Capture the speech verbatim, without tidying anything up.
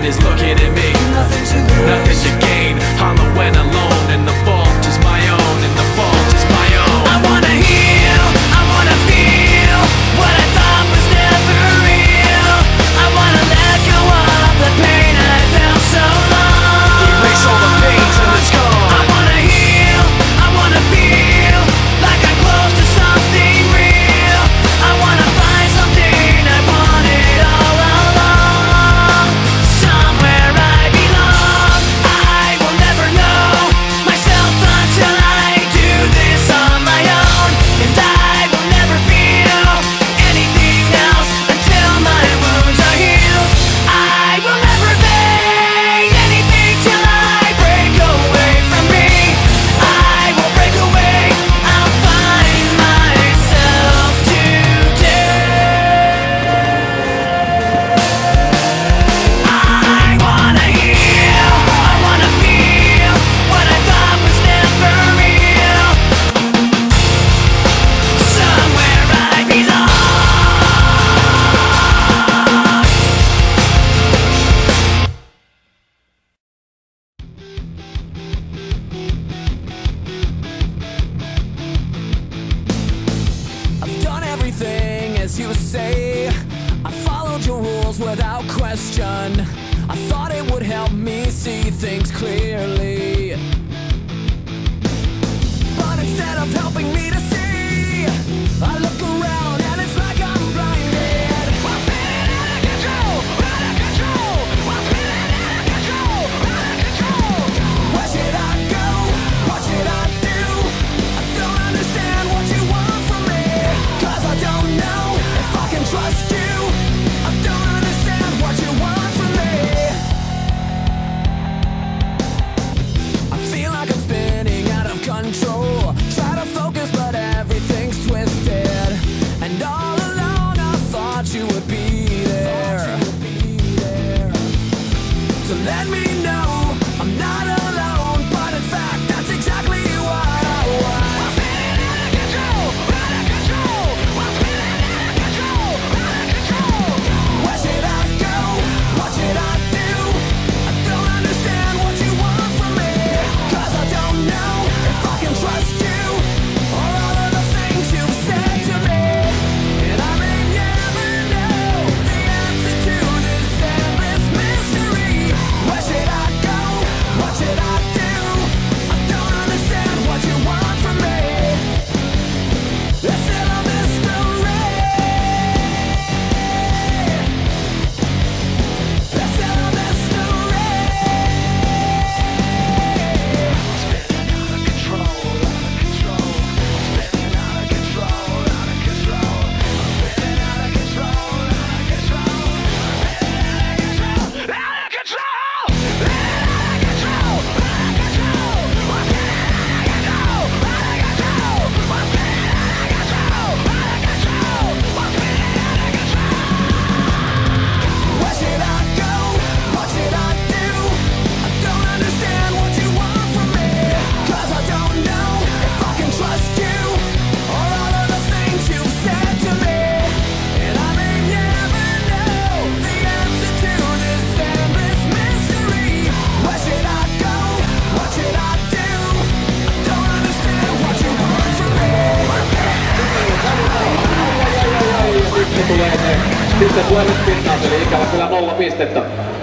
is looking at me. Nothing to lose, nothing to gain. Hollow and alone, and the fault is my own, and the fault is my own. I wanna heal, I wanna feel what I thought was never real. I wanna let go of the pain I felt so long. Erase all the pain till it's gone. I wanna heal, I wanna feel like I'm close to something real. I wanna find something I wanted all along. Somewhere I belong. I will never know myself until I do this on my own. And I will never feel anything else until my wounds are healed. I will never fade anything till I break away from me. I will break away, I'll find myself today. I wanna heal, I wanna feel what I thought was never real. Somewhere I belong. I've done everything as you say. I followed your rules without question. I thought it would help me see things clearly, but instead of helping me to see, I look around and it's like I'm blinded. I'm feeling out of control, out of control. I'm feeling out of control, out of control. Where should I go? What should I do? I don't understand what you want from me, 'cause I don't know if I can trust you. I don't understand what you want from me. I feel like I'm spinning out of control. Try to focus, but everything's twisted. And all alone, I thought you would be there to let me know I'm not alone. But in fact, that's exactly what I want. I'm feeling out of control, out of control. I'm feeling out of control, out of control. Where should I go? What should I do? I don't understand what you want from me, 'cause I don't know if I can trust you or all of the things you've said to me. And I may never know the answer to this endless mystery. Where should I go? What should I do? I don't understand what you want from me. It's still a mystery. It's still a mystery. Spinning out of control, out of control. Spinning out of control, out of control. Spinning out of control, out of control. Spinning out of control, out of control. Spinning out of control, out of control. I'm spinning out of control, out of control. I'm spinning out of control, out of control. I'm spinning out of control. Where should I go? What should I do? I don't understand what you want from me, 'cause I don't know if I can trust you or all of the things you've said to me. And I may never know the answer to this endless mystery. Where should I go? What should I do? I don't understand what you want from me. Sitten tulee ne, sitten tulee nyt pintaan, eli ikävä kyllä nolla pistettä.